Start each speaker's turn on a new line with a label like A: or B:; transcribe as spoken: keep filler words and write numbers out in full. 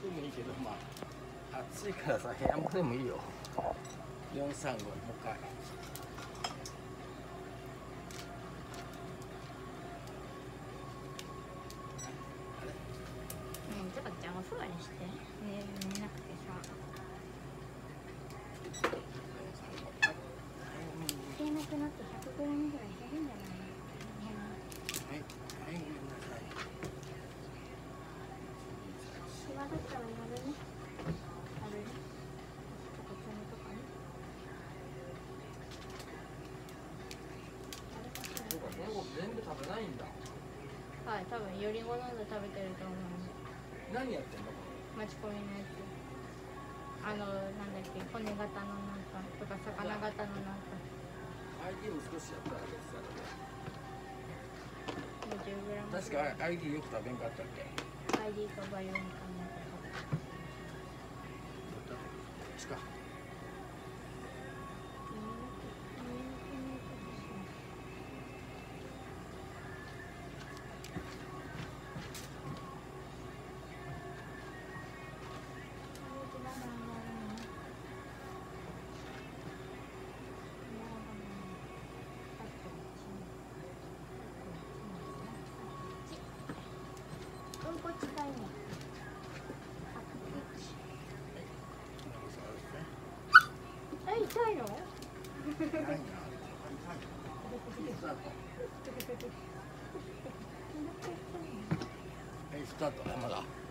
A: でもいいけど、まあ暑いからさ、部屋もでもいいよ。よんさんご、もう一回。
B: うん、ちょっと邪魔そうにして。ね、寝なくてさ。寝なくなってひゃくグラムぐらい減るんじゃないの？
A: はい、はい、ごめんなさい。
B: 暇だったらやるね。やるね。ちょっと爪とかね。
A: そうか、その子全部食べないんだ。
B: はい、多分より好んで食べてると思うんで。
A: 何やってんの？
B: 待ち込みのやつ。あの、なんだっけ、骨型のなんかとか魚型のなんか。
A: アイディー も少しやったら別だけど。
B: じゅうグラム。
A: 確か アイディー よく食べんかったっけ？
B: アイディー とバイオニカの
A: しか。
B: うんこ近いね。え、痛いの？
A: はい、スタート。まだ。